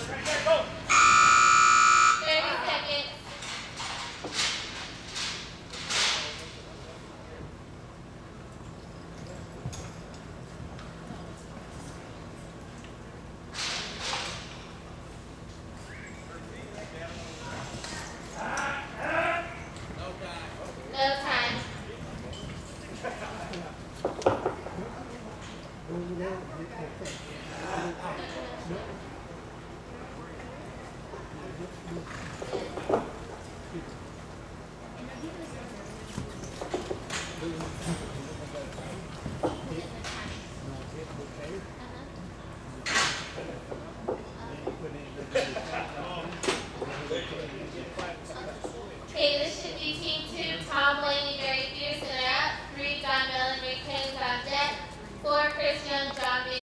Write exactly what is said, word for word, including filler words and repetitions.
thirty seconds. No time. Okay, this should be team two. Tom, Blaney, Barry Peterson are up. Three, John Mellon, Rick Haynes on deck. Four, Chris Young, John